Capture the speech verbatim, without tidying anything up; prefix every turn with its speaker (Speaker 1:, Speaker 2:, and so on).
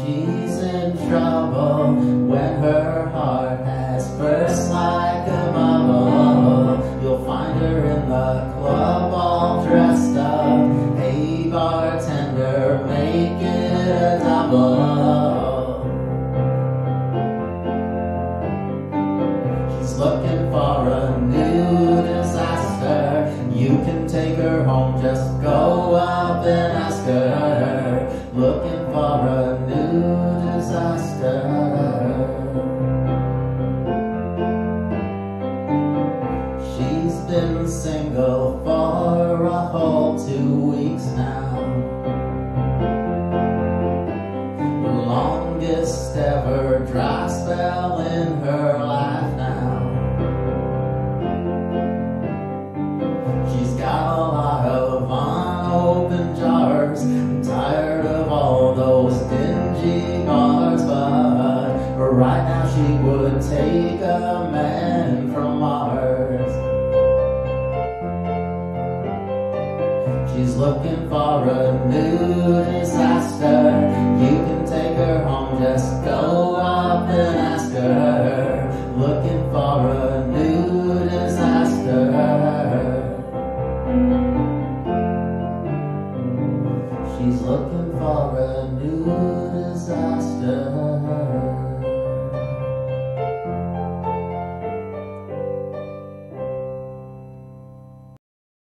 Speaker 1: She's in trouble when her heart has burst like a bubble. You'll find her in the club all dressed up. Hey bartender, make it a double. She's looking for a new disaster. You can take her home, just go up and ask her. Looking for a new disaster. She's been single for a whole two weeks now. Longest ever dry spell in her life now. She's got a lot of unopened jars. I'm tired of all those dingy bars, but right now she would take a man from Mars. She's looking for a new disaster. You can take her home, just go up and ask her. Looking for a new disaster. She's looking for a new disaster.